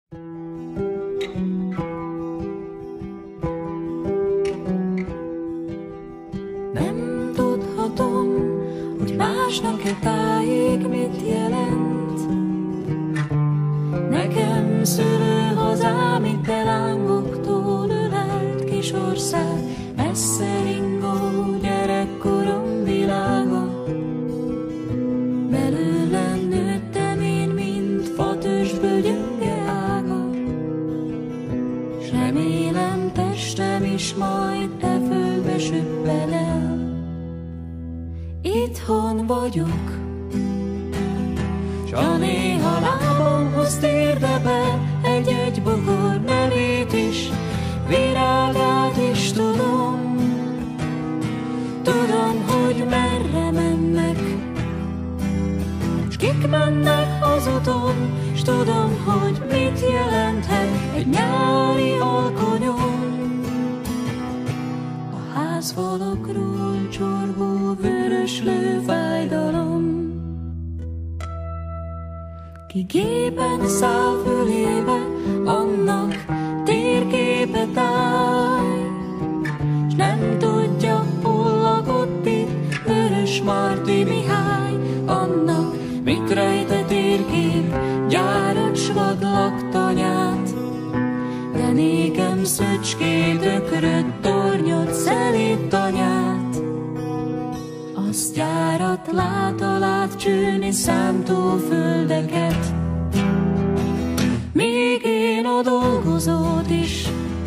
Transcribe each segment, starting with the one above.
Nem tudhatom, hogy másnak-e tájék mit jelent. Nekem szülőhazám itt lángoktól ölelt kis ország, messze ringó gyerekkorom világa. Belőlem nőttem én, mint fatörzsből gyönge ága, s remélem testem is majd e földbe süpped el. Itthon vagyok, s a néha lábamhoz térdebe egy-egy bokor nevét is, virágát is tudom. Tudom, hogy merre mennek, s kik mennek az uton, s tudom, hogy mit jelenthet egy nyári alkonyon. A házfalakról csorgó vöröslő fájdalom, ki gépen száll fölébe, annak térképet állj, s nem tudja, hol lakott itt Vörösmarty Mihály, annak mit rejt a térkép, gyárat s vadlak tanyát. De nékem szöcskét, ökröt, tornyot, szelíd tanyát, azt gyárat lát alát csőni szántóföldeket. Még én a dolgozót is,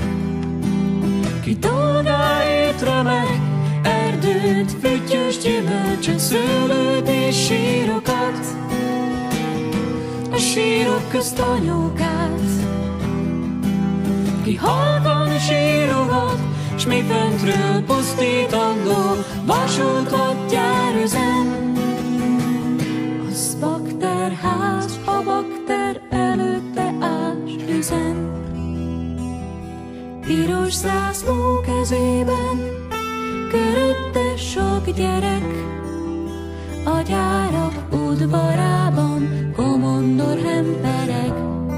ki dolgáért remek, erdőt, füttyös gyümölcsöt, szőlőt és sírokat, a sírok közt anyókát. Ki halkan sírogat, s mi föntről pusztítandó vasútat gyár üzem. Az bakterház, a bakter előtte ás üzem. Piros zászló kezében, körötte sok gyerek, a gyárak udvarában komondor hempereg.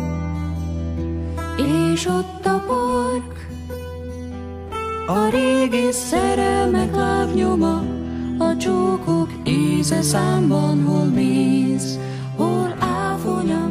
És ott a park, a régi szerelmek lábnyoma, a csókok íze számban, hol méz, hol áfonya.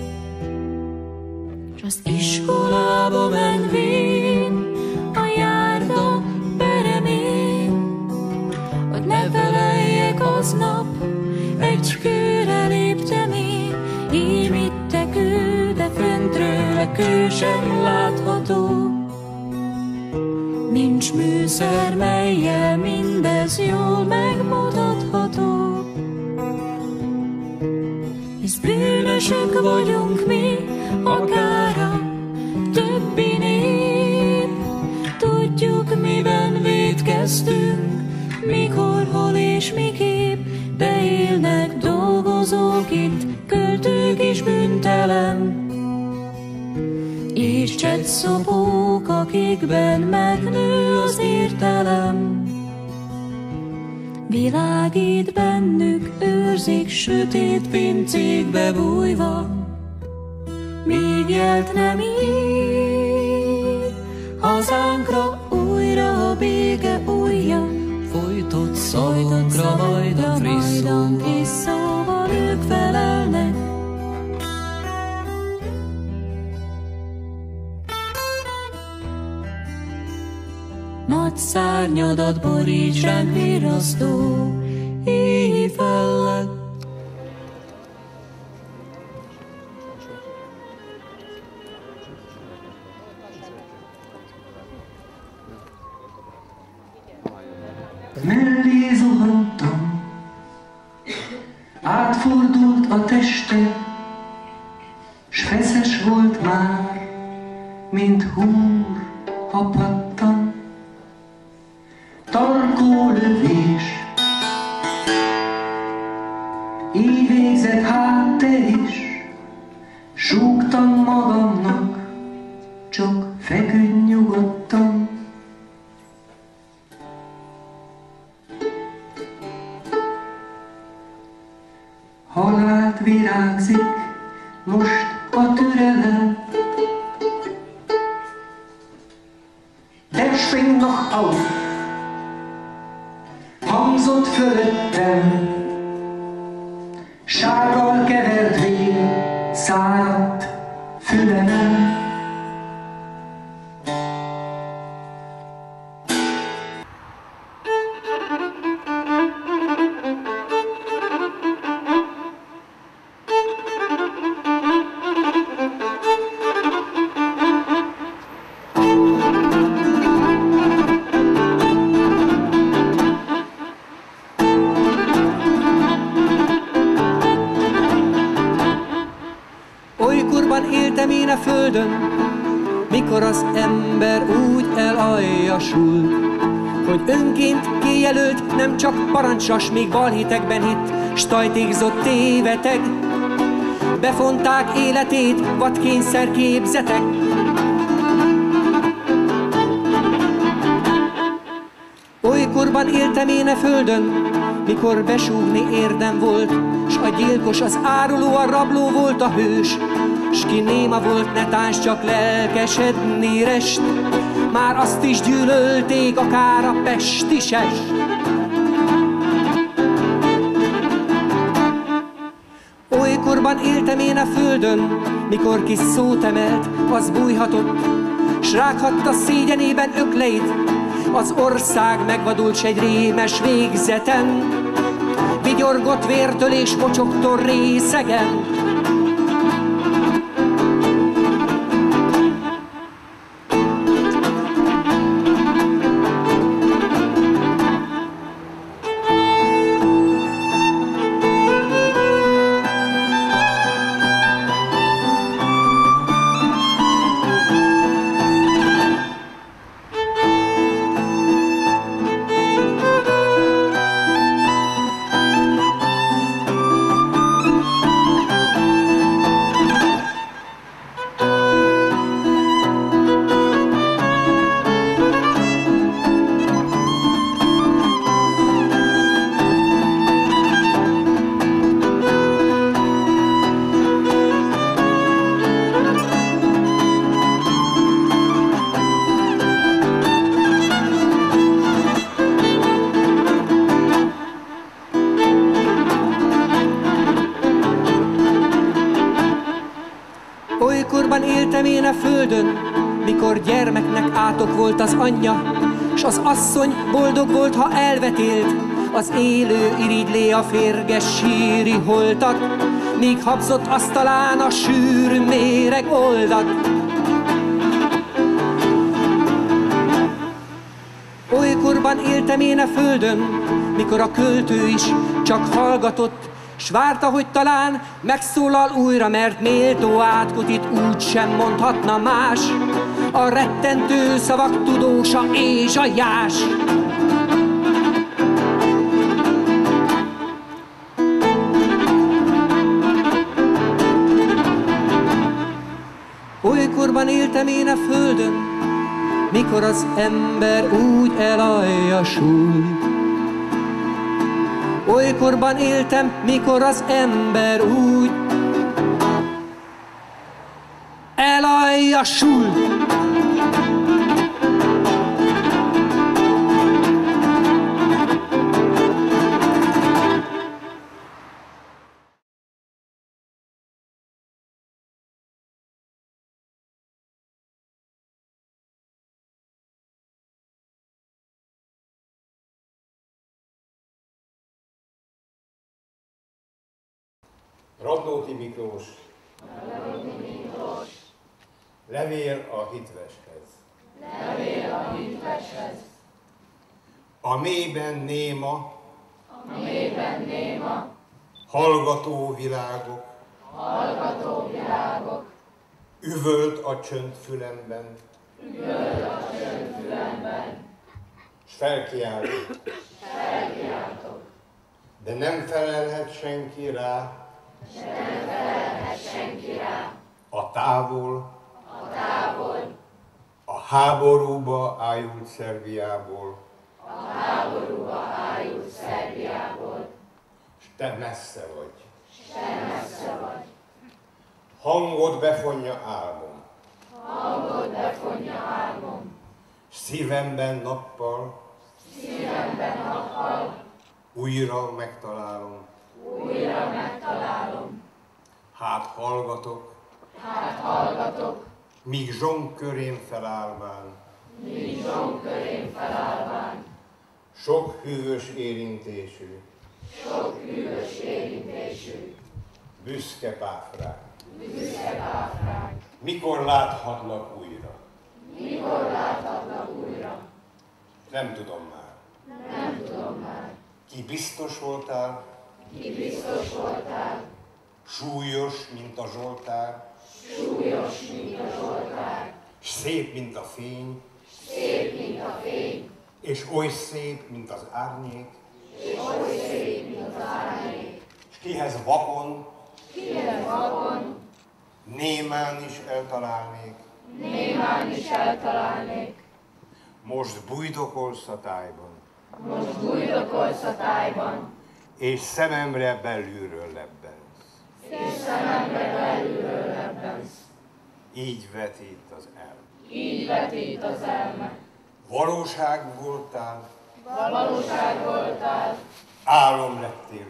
S az iskolába menvén, a járda peremén, hogy ne feleljek aznap, egy kőre léptem én, ím itt a kő, de föntről a kő sem látható. Nincs műszer, mellyel mindez jól megmutatható. Hisz bűnösök vagyunk mi, akár a többi nép. Tudjuk, miben vétkeztünk, mikor, hol és miképp, de élnek dolgozók itt, költők is bűntelen, és csettszopók, akikben megnő az értelem. Világít bennük, őrzik sötét pincékbe bújva, míg jelt nem ír hazánkra újra a béke ujja. Folytott szavakra majd a friss szóval ők felelnek. Nagy szárnyadat boríts ránk virrasztó éj felett. Mellé zuhantam, átfordult a teste, s feszes volt már, mint húr, ha pattan. Tarkó lövés, így végzett hát te is, súgtam magamnak, csak feküdj nyugodtan. Halált virágzik most a türelem, spring noch auf, hangzott fölöttem, sárral kevert vér, száradt fülemen. Éltem én a földön, mikor az ember úgy elaljasult, hogy önként kijelölt, nem csak parancsas, még balhitekben hitt, s tajtékzott téveteg. Befonták életét, vadkényszer képzetek. Olykorban éltem én a földön, mikor besúgni érdem volt, s a gyilkos, az áruló, a rabló volt a hős, s ki néma volt, netáns csak lelkesedni rest, már azt is gyűlölték, akár a pestisest. Olykorban éltem én a földön, mikor kis szót emelt, az bújhatott, s rághatta szégyenében ökleit, az ország megvadult, s egy rémes végzeten vigyorgott vértől és mocsogtól részegen. Éltem én a földön, mikor gyermeknek átok volt az anyja, s az asszony boldog volt, ha elvetélt, az élő irigylé a férges síri holtat, míg habzott asztalán a sűrű méreg oldat. Olykorban éltem én a földön, mikor a költő is csak hallgatott, s várta, hogy talán megszólal újra, mert méltó átkotit úgy sem mondhatna más, a rettentő szavak tudósa és a jás. Olykorban éltem én a földön, mikor az ember úgy elaljasult. Olykorban éltem, mikor az ember úgy elajjasul. Radnóti Miklós. Levél a hitveshez. A mélyben néma. Hallgató világok. Üvölt a csönd fülemben. S felkiáltok. De nem felelhet senki rá. A távol, a háborúba ájult Szerbiából, s te messze vagy. Hangod befonja álmom, Szívemben nappal, újra megtalálom. Hát hallgatok, míg zsongkörén felállván. Sok hűvös érintésű, büszke páfrák. Mikor láthatlak újra? Nem tudom már. Ki biztos voltál? Súlyos, mint a Zsoltár. S szép, mint a fény. És oly szép, mint az árnyék. És kihez vakon, némán is eltalálnék. Most bujdokolsz a tájban. És szememre belülről lebbensz. Így vetít az elme. Valóság voltál. Álom lettél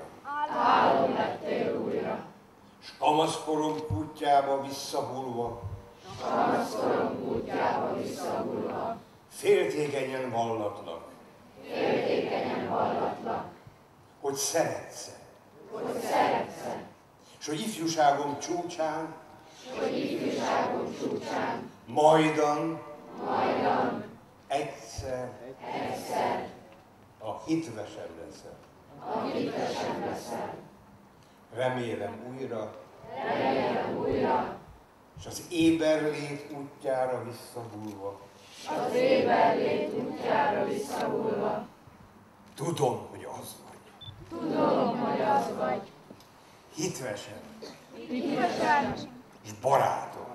újra. S kamaszkorom kutyába visszahulva. Féltékenyen vallatlak. Hogy szeretsz-e. S hogy ifjúságom csúcsán. Majdan. Egyszer. A hitvesem leszel. Remélem újra. És az éberlét útjára visszahulva. Tudom, hogy az vagy. Hitvesem. És barátom.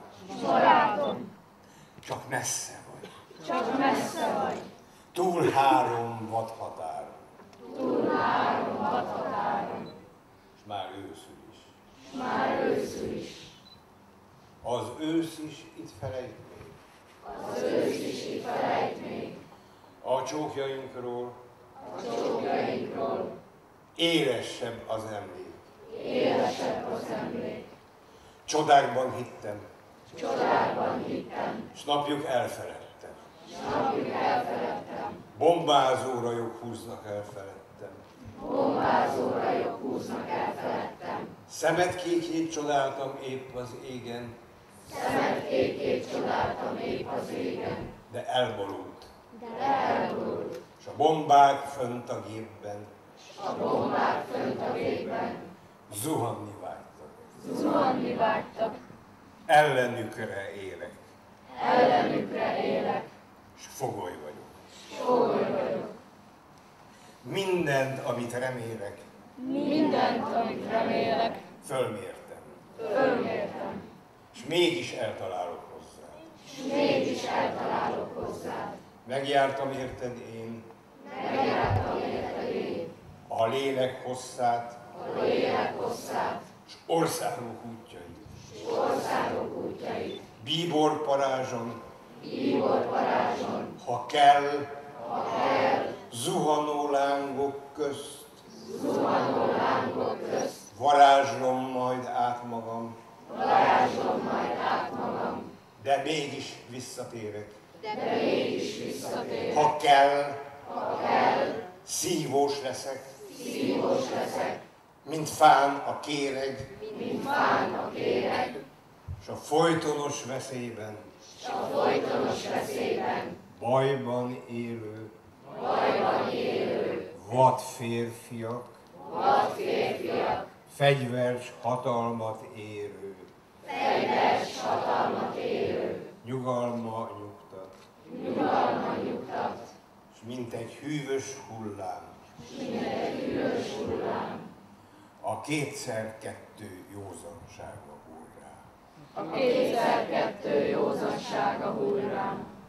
Csak messze vagy. Túl három vadhatáron. És már őszül is. Az ősz is itt felejt még. A csókjainkról. Élesebb az emlék. Csodákban hittem. S napjuk elfeledtem. Bombázó rajok húznak el felettem. Szemedkékjét csodáltam épp az égen. De elborult. S a bombák fönt a gépben. Zuhanni vágytak. Ellenükre élek. S fogoly vagyok. Mindent, amit remélek, fölmértem. És mégis eltalálok hozzá. Megjártam érted én. A lélek hosszát. És országok útjait. Bíbor parázson. Ha kell. Zuhanó lángok közt. Varázslom majd át magam. De mégis visszatérek. Ha kell. Szívós leszek. Mint fán a kéreg. S a folytonos veszélyben. Bajban élő. Vad férfiak. Fegyvers hatalmat érő. Nyugalma nyugtat. És mint egy hűvös hullám. A 2x2 józansága hull rám.